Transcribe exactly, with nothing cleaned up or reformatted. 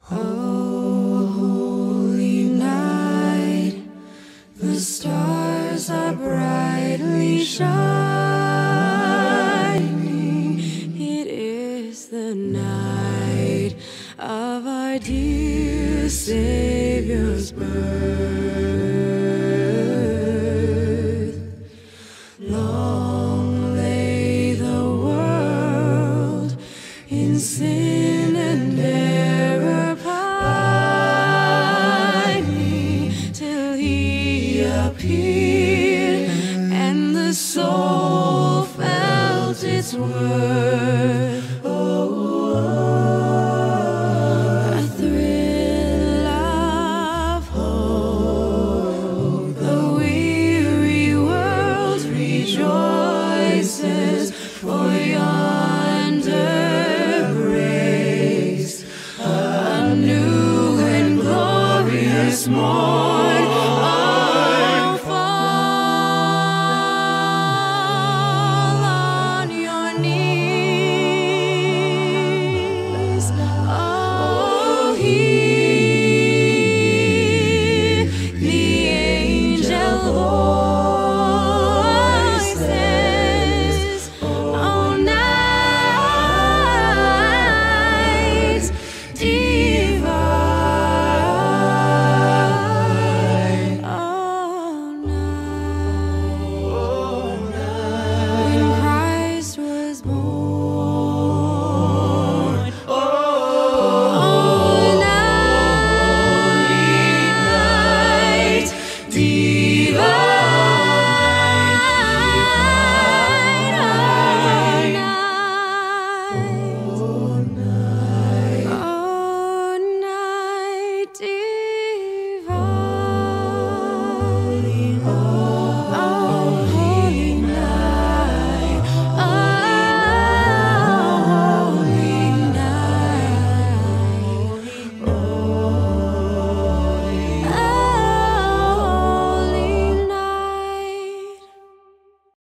Oh, holy night, the stars are brightly shining. It is the night of our dear Savior's birth. Long lay the world in sin and error pining, till he appeared and the soul felt its worth. Oh, a thrill of hope, the weary world rejoices for yonder grace, a new and glorious morning.